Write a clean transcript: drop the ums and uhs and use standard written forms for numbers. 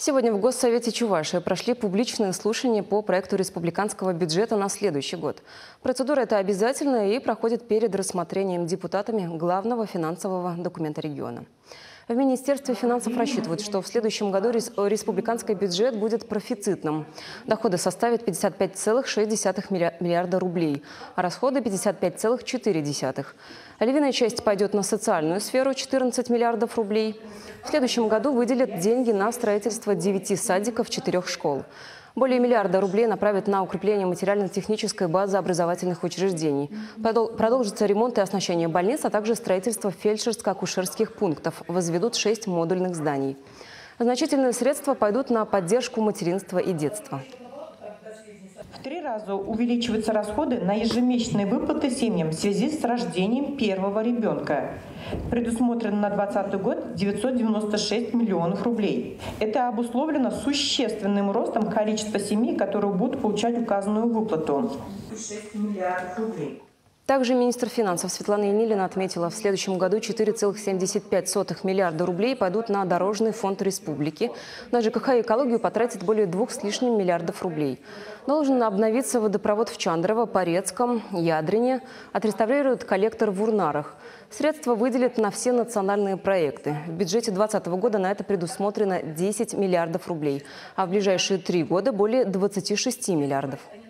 Сегодня в Госсовете Чувашии прошли публичные слушания по проекту республиканского бюджета на следующий год. Процедура эта обязательная и проходит перед рассмотрением депутатами главного финансового документа региона. В Министерстве финансов рассчитывают, что в следующем году республиканский бюджет будет профицитным. Доходы составят 55,6 миллиарда рублей, а расходы – 55,4. Львиная часть пойдет на социальную сферу – 14 миллиардов рублей. В следующем году выделят деньги на строительство 9 садиков, 4 школ. Более миллиарда рублей направят на укрепление материально-технической базы образовательных учреждений. Продолжится ремонт и оснащение больниц, а также строительство фельдшерско-акушерских пунктов. Возведут 6 модульных зданий. Значительные средства пойдут на поддержку материнства и детства. В 3 раза увеличиваются расходы на ежемесячные выплаты семьям в связи с рождением первого ребенка. Предусмотрено на 2020 год 996 миллионов рублей. Это обусловлено существенным ростом количества семей, которые будут получать указанную выплату. 6 миллиардов рублей. Также министр финансов Светлана Енилина отметила, в следующем году 4,75 миллиарда рублей пойдут на дорожный фонд республики. На ЖКХ и экологию потратит более 2 с лишним миллиардов рублей. Должен обновиться водопровод в Чандрово, Порецком, Ядрине. Отреставрируют коллектор в Урнарах. Средства выделят на все национальные проекты. В бюджете 2020 года на это предусмотрено 10 миллиардов рублей, а в ближайшие 3 года более 26 миллиардов.